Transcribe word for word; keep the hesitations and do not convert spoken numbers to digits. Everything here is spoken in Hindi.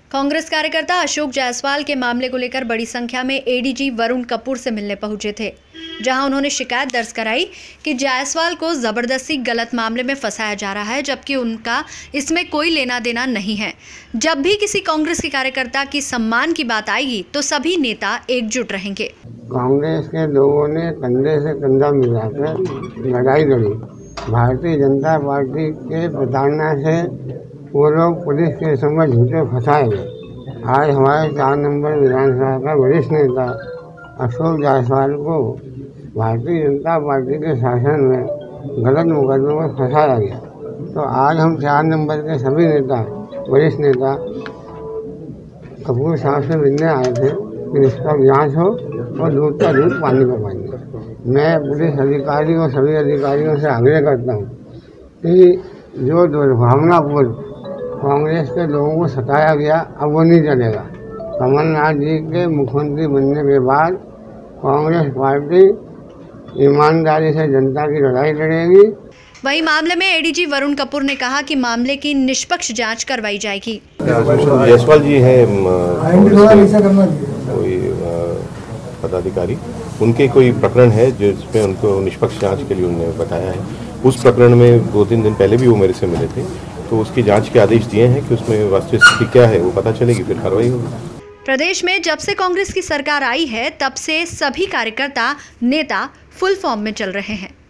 कांग्रेस कार्यकर्ता अशोक जायसवाल के मामले को लेकर बड़ी संख्या में एडीजी वरुण कपूर से मिलने पहुंचे थे, जहां उन्होंने शिकायत दर्ज कराई कि जायसवाल को जबरदस्ती गलत मामले में फंसाया जा रहा है, जबकि उनका इसमें कोई लेना देना नहीं है। जब भी किसी कांग्रेस के कार्यकर्ता की सम्मान की बात आएगी तो सभी नेता एकजुट रहेंगे। कांग्रेस के लोगों ने कंधे से कंधा मिलाकर लड़ाई लड़ी। भारतीय जनता पार्टी के प्रताड़ना से वो लोग पुलिस के समझ झूठे फंसाए गए। आज हमारे चार नंबर विधानसभा का वरिष्ठ नेता अशोक जायसवाल को भारतीय जनता पार्टी के शासन में गलत मुकदमे में फंसाया गया। तो आज हम चार नंबर के सभी नेता वरिष्ठ नेता कपूर साहब से मिलने आए थे कि इसका जाँच हो और दूध का दूध पानी का पानी। मैं पुलिस अधिकारी और सभी अधिकारियों से आग्रह करता हूँ कि जो दुर्भावनापूर्ण कांग्रेस के लोगों को सताया गया, अब वो नहीं चलेगा। कमलनाथ जी के मुख्यमंत्री बनने के बाद कांग्रेस पार्टी ईमानदारी से जनता की लड़ाई लड़ेगी। वहीं मामले में एडीजी वरुण कपूर ने कहा कि मामले की निष्पक्ष जांच करवाई जाएगी। जायसवाल जी हैं कोई पदाधिकारी, उनके कोई प्रकरण है जिसमें उनको निष्पक्ष जांच के लिए उन्होंने बताया है। उस प्रकरण में दो तीन दिन पहले भी वो मेरे से मिले थे, तो उसकी जांच के आदेश दिए हैं कि उसमें वास्तविक स्थिति क्या है वो पता चलेगी, फिर कार्रवाई होगी। प्रदेश में जब से कांग्रेस की सरकार आई है तब से सभी कार्यकर्ता नेता फुल फॉर्म में चल रहे हैं।